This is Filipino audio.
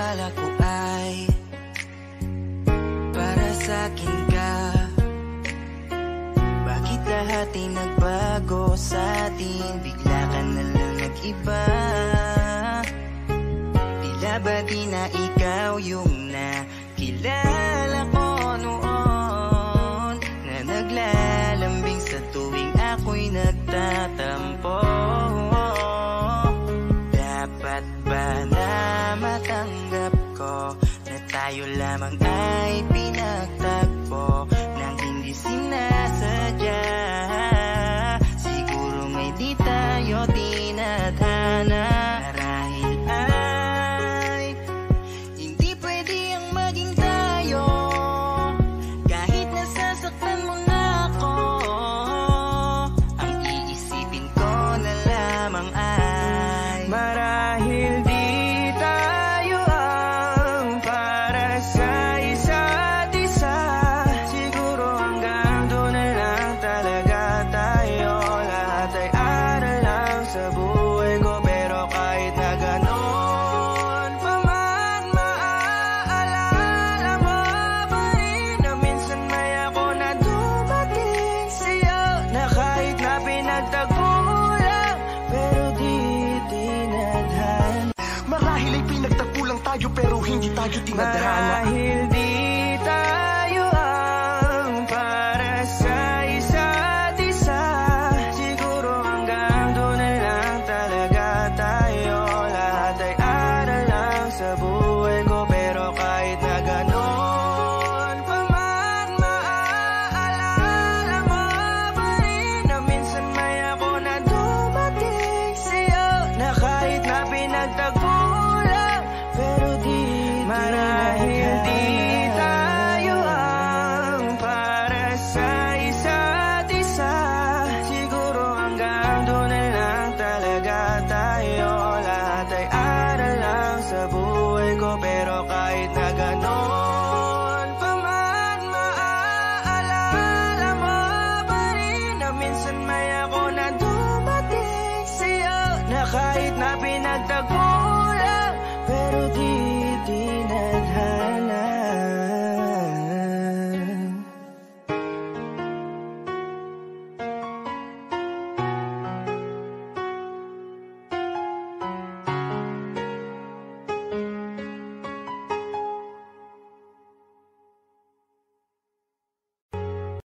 akala ko ay para sa'kin ka. Bakit lahat ay nagbago sa'tin? Bigla ka nalang nag-iba. Tila ba di na ikaw yung nakilala ko noon, na naglalambing sa tuwing ako'y nagtatampo? Dapat ba na matanggap ko na tayo lamang ay pinagtagpo nang hindi sinasadya? Siguro may di tayo tinaghana. Marahil ay hindi pwede ang maging tayo, kahit nasasaktan mo na ako. Ang iisipin ko na lamang ay marahil di tayo ang para sa isa't isa. Siguro hanggang doon na lang talaga tayo. Lahat ay aral lang sa buhay ko, pero kahit na ganon pa man, maaalala mo pa rin na minsan may ako na dumating sa'yo, na kahit na pinagtagpo lang, pero di tinaghana. Marahil ay pinagtagpo lang tayo pero hindi tayo tinaghana. Marahil di tayo ang para sa isa't isa. Siguro hanggang doon na lang talaga tayo. Lahat ay aral lang sa buhay ko, pero kahit na ganon pa man, maaalala mo pa rin na minsan may ako na dumating sa'yo, na kahit na pinagtagpo lang, pero di marahil di tayo ang para sa isa't isa. Siguro hanggang doon na lang talaga tayo. Lahat ay aral lang sa buhay ko, pero kahit na ganon